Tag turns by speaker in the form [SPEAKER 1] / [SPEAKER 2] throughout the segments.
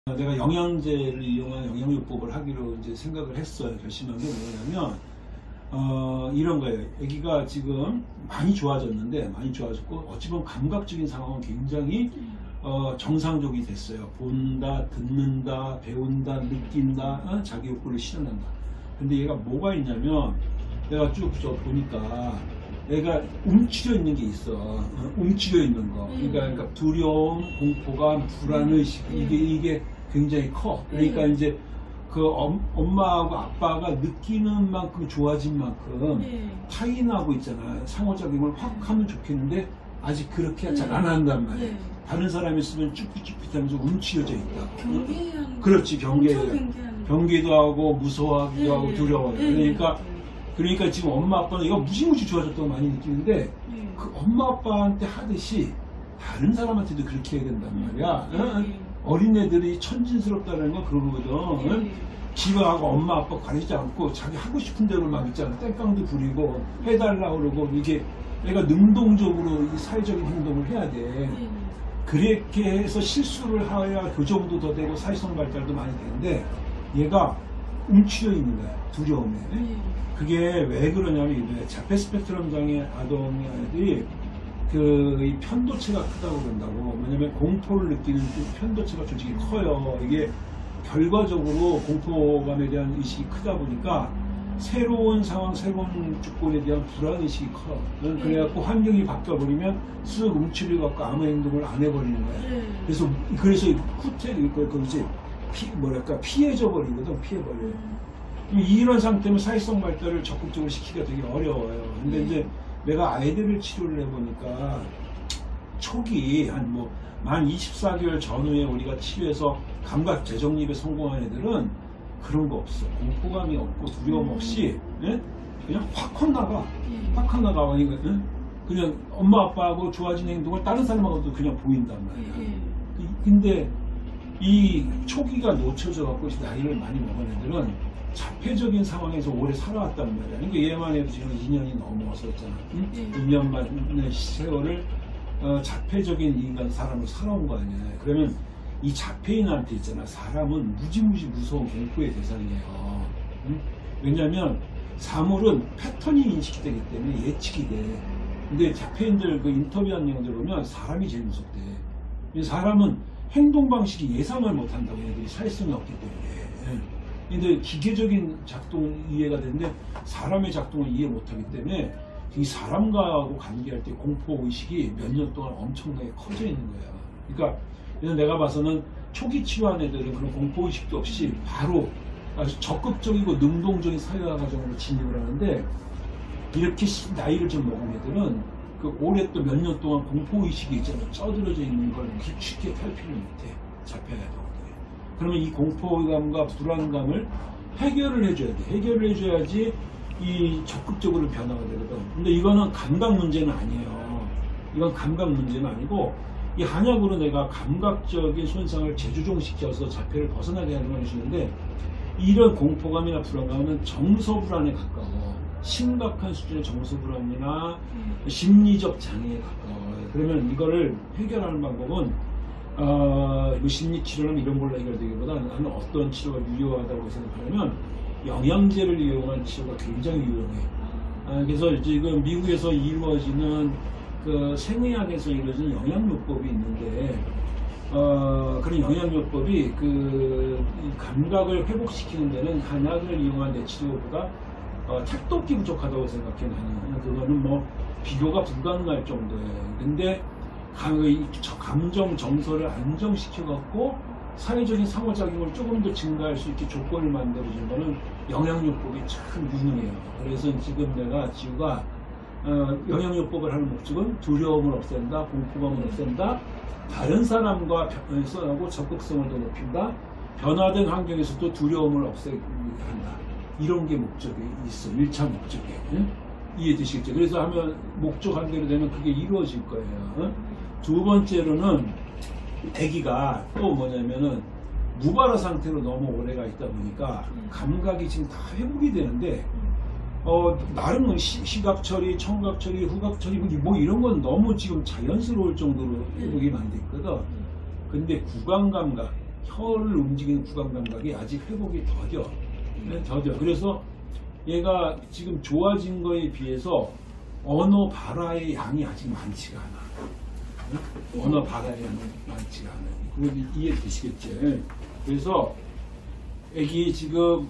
[SPEAKER 1] 내가 영양제를 이용한 영양요법을 하기로 이제 생각을 했어요. 결심한 게 뭐냐면, 이런 거예요. 아기가 지금 많이 좋아졌는데, 많이 좋아졌고, 어찌 보면 감각적인 상황은 굉장히 정상적이 됐어요. 본다, 듣는다, 배운다, 느낀다, 자기 욕구를 실현한다. 근데 얘가 뭐가 있냐면, 내가 쭉 보니까, 얘가 움츠려 있는 게 있어. 움츠려 있는 거. 그러니까 두려움, 공포감, 불안의식, 이게 굉장히 커. 그러니까 이제 그 엄마하고 아빠가 느끼는 만큼 좋아진 만큼 타인하고 있잖아. 상호작용을 확 하면 좋겠는데 아직 그렇게 잘 안 한단 말이야. 다른 사람이 있으면 쭈삣쭈삣하면서 움츠려져 있다.
[SPEAKER 2] 경계하는.
[SPEAKER 1] 그렇지, 경계도 하고 무서워하기도 하고 두려워요. 그러니까 지금 엄마 아빠는 이거 무지무지 좋아졌다고 많이 느끼는데 그 엄마 아빠한테 하듯이 다른 사람한테도 그렇게 해야 된단 말이야. 어린애들이 천진스럽다는 건 그러거든. 지가 엄마 아빠 가리지 않고 자기 하고 싶은 대로 막 있잖아. 땡깡도 부리고 해달라고 그러고 이게 내가 능동적으로 이 사회적인 행동을 해야 돼. 그렇게 해서 실수를 해야 교정도 더 되고 사회성 발달도 많이 되는데 얘가 움츠려 있는 거야. 두려움에. 그게 왜 그러냐면 이래. 자폐 스펙트럼 장애 아동들이 이 편도체가 크다고 그런다고. 뭐냐면 공포를 느끼는 편도체가 솔직히 커요. 이게 결과적으로 공포감에 대한 의식이 크다 보니까 새로운 상황, 새로운 조건에 대한 불안의식이 커. 그래갖고 환경이 바뀌어버리면 쓱 움츠려갖고 아무 행동을 안 해버리는 거야. 그래서 피해져 버리거든. 피해버려요. 이런 상태면 사회성 발달을 적극적으로 시키기가 되게 어려워요. 근데 이제 내가 아이들을 치료를 해보니까 초기 만 24개월 전후에 우리가 치료해서 감각 재정립에 성공한 애들은 그런 거 없어. 공포감이 없고 두려움 없이 그냥 확 나가. 확 나가. 그냥 엄마 아빠하고 좋아진 행동을 다른 사람하고도 그냥 보인단 말이야. 근데 이 초기가 놓쳐져 갖고 나이를 많이 먹은 애들은 자폐적인 상황에서 오래 살아왔단 말이야. 그러니까 얘만 해도 지금 2년이 넘어섰잖아. 2년만의 세월을 자폐적인 인간 사람을 살아온 거 아니야. 그러면 이 자폐인한테 있잖아. 사람은 무지무지 무서운 공포의 대상이에요. 왜냐면 사물은 패턴이 인식되기 때문에 예측이 돼. 근데 자폐인들 그 인터뷰한 내용들 보면 사람이 제일 무섭대. 사람은 행동 방식이 예상을 못한다고 얘들이 사회성이 없기 때문에. 근데 기계적인 작동 이해가 되는데 사람의 작동을 이해 못하기 때문에 이 사람과하고 관계할 때 공포의식이 몇 년 동안 엄청나게 커져 있는 거야. 그러니까 내가 봐서는 초기 치료한 애들은 그런 공포의식도 없이 바로 아주 적극적이고 능동적인 사회화 과정으로 진입을 하는데 이렇게 나이를 좀 먹은 애들은 그 올해 또 몇 년 동안 공포의식이 있잖아. 쩌들어져 있는 걸 쉽게 탈피를 못해. 자폐아동들이. 그러면 이 공포감과 불안감을 해결을 해줘야 돼. 해결을 해줘야지 이 적극적으로 변화가 되거든. 근데 이거는 감각 문제는 아니에요. 이건 감각 문제는 아니고 이 한약으로 내가 감각적인 손상을 재조정시켜서 자폐를 벗어나게 하는 걸 해주는데 이런 공포감이나 불안감은 정서불안에 가까워. 심각한 수준의 정서불안이나 심리적 장애에 가까워요. 그러면 이거를 해결하는 방법은 심리치료는 이런 걸로 해결되기보다는 나는 어떤 치료가 유효하다고 생각하냐면 영양제를 이용한 치료가 굉장히 유용해. 그래서 지금 미국에서 이루어지는 그 생의학에서 이루어지는 영양요법이 있는데 그런 영양요법이 이 감각을 회복시키는 데는 한약을 이용한 내치료보다 택도기 부족하다고 생각해. 나는 그거는 비교가 불가능할 정도예요. 근데 감정 정서를 안정시켜 갖고 사회적인 상호작용을 조금 더 증가할 수 있게 조건을 만들어준 거는 영양요법이 참 유능해요. 그래서 지금 내가 지우가 영양요법을 하는 목적은 두려움을 없앤다, 공포감을 없앤다, 다른 사람과 하고 적극성을 더 높인다, 변화된 환경에서도 두려움을 없애게 한다. 이런 게 목적이 있어. 1차 목적이에요. 이해되시겠죠? 그래서 하면 목적한 대로 되면 그게 이루어질 거예요. 두 번째로는 아기가 또 뭐냐면은 무발화 상태로 너무 오래가 있다 보니까 감각이 지금 다 회복이 되는데 나름 시각 처리, 청각 처리, 후각 처리 이런 건 너무 지금 자연스러울 정도로 회복이 많이 됐거든. 근데 구강 감각, 혀를 움직이는 구강 감각이 아직 회복이 더뎌. 더뎌. 그래서 얘가 지금 좋아진 거에 비해서 언어 발화의 양이 아직 많지가 않아. 언어 발화의 양이 많지가 않아. 그거 이해되시겠지? 그래서 애기 지금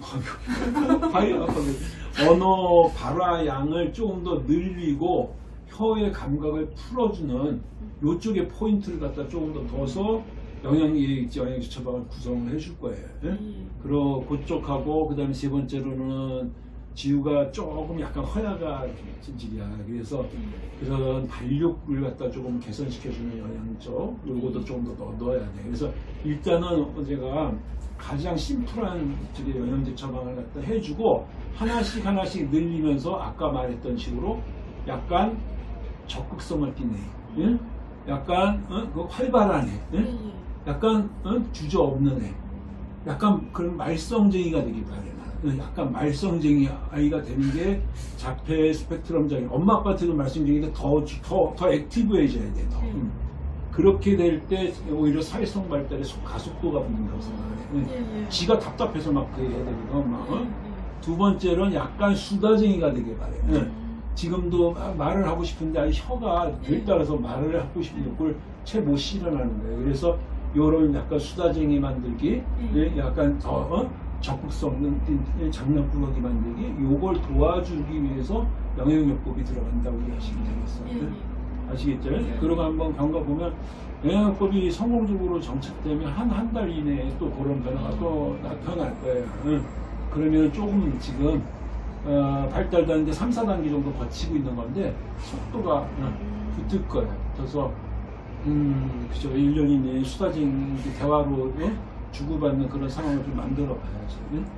[SPEAKER 1] 언어 발화 양을 조금 더 늘리고 혀의 감각을 풀어주는 요쪽에 포인트를 갖다 조금 더 둬서 영양제 처방을 구성을 해줄 거예요. 그리고 그쪽하고 그 다음에 세 번째로는 지우가 조금 약간 허야가 진질이야. 그래서 그런 발육을 갖다 조금 개선시켜주는 영양 쪽 요것도 조금 더 넣어야 돼. 그래서 일단은 제가 가장 심플한 쪽의 영양제 처방을 갖다 해주고 하나씩 늘리면서 아까 말했던 식으로 약간 적극성을 띠네. 응? 약간 그 활발한 애. 응? 약간 주저없는 애. 약간 그런 말썽쟁이가 되길 바래. 약간 말썽쟁이 아이가 되는 게 자폐 스펙트럼 장애. 엄마 아빠한테도 말썽쟁이가 더 액티브해져야 돼. 그렇게 될 때 오히려 사회성 발달의 가속도가 붙는다고 생각해. 지가 답답해서 막 그 애들이건 막. 두 번째로는 약간 수다쟁이가 되길 바래. 지금도 말을 하고 싶은데 아니 혀가 늘 따라서 말을 하고 싶은 욕구를 채 못 실현하는 거예요. 그래서 요런 약간 수다쟁이 만들기, 약간 더 적극성 있는 장난꾸러기 만들기, 요걸 도와주기 위해서 영양요법이 들어간다고 이해하시면 되겠어요. 아시겠죠? 그러고 한번 경과 보면 영양요법이 성공적으로 정착되면 한 달 이내에 또 그런 변화가 또 나타날 거예요. 그러면 조금 지금 발달도 하는데 3, 4단계 정도 거치고 있는 건데 속도가 붙을 거예요. 그래서 그죠. 1년 이내에 수다쟁이 대화로 주고받는 그런 상황을 좀 만들어 봐야지.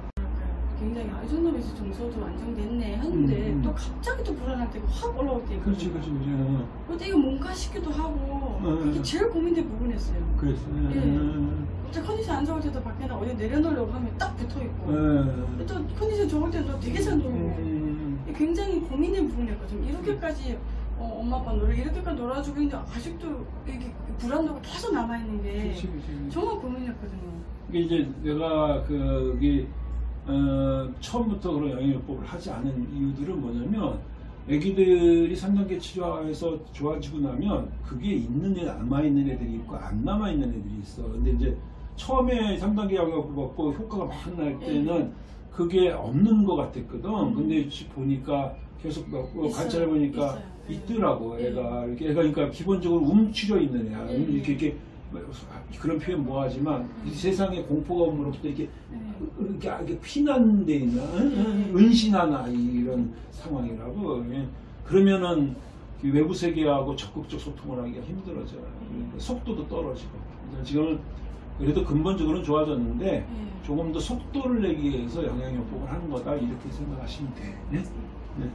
[SPEAKER 2] 굉장히 아이소노미스 정서도 안정됐네 하는데 또 갑자기 또 불안할 때가 확 올라올 때 있거든요.
[SPEAKER 1] 그렇지.
[SPEAKER 2] 근데 이거 뭔가 싶기도 하고 이게 제일 고민된 부분이었어요.
[SPEAKER 1] 그래서
[SPEAKER 2] 갑자기 컨디션 안 좋을 때도 밖에 어디 내려놓으려고 하면 딱 붙어있고 또 컨디션 좋을 때도 되게 잘 놀고 굉장히 고민된 부분이었거든요. 이렇게까지 엄마 아빠 이렇게까지 놀아주고 있는데 아직도 이게 불안도가 계속 남아있는 게
[SPEAKER 1] 그치.
[SPEAKER 2] 정말 고민이었거든요.
[SPEAKER 1] 이게 이제 내가 처음부터 그런 영양요법을 하지 않은 이유들은 뭐냐면 애기들이 3단계 치료해서 좋아지고 나면 그게 남아있는 애들이 있고 안 남아있는 애들이 있어. 근데 이제 처음에 3단계 영양요법 받고 효과가 막 날 때는 그게 없는 것 같았거든. 근데 보니까 계속 관찰해보니까 있더라고. 애가 그러니까 기본적으로 움츠려 있는 애야. 이렇게 그런 표현 뭐하지만 이 세상의 공포감으로부터 이렇게 피난데 있는 은신한 아이 이런 상황이라고. 그러면은 외부 세계하고 적극적 소통을 하기가 힘들어져. 속도도 떨어지고. 지금은 그래도 근본적으로는 좋아졌는데 조금 더 속도를 내기 위해서 영양요법을 하는 거다 이렇게 생각하시면 돼.